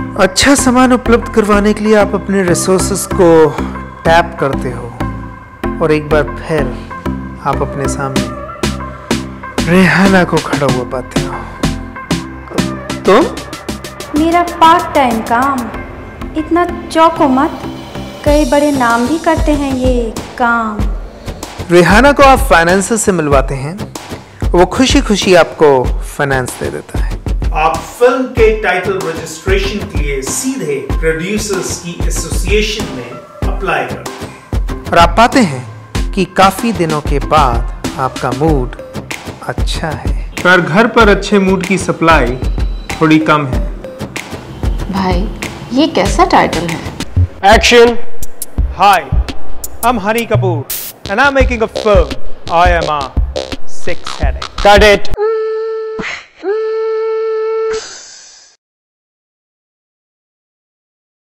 अच्छा सामान उपलब्ध करवाने के लिए आप अपने रिसोर्सेस को टैप करते हो और एक बार फिर आप अपने सामने रेहाना को खड़ा हुआ पाते हो। तुम? मेरा पार्ट टाइम काम, इतना चौंको मत, कई बड़े नाम भी करते हैं ये काम। रेहाना को आप फाइनेंसर से मिलवाते हैं, वो खुशी खुशी आपको फाइनेंस दे देता है। आप फिल्म के टाइटल रजिस्ट्रेशन के लिए सीधे प्रोड्यूसर्स की एसोसिएशन में अप्लाई करते हैं और आप पाते हैं कि काफी दिनों के बाद आपका मूड अच्छा है, पर घर पर अच्छे मूड की सप्लाई थोड़ी कम है। भाई ये कैसा टाइटल है? Action! Hi, I'm Honey Kapoor and I'm making a film. I am a six-headed. Cut it!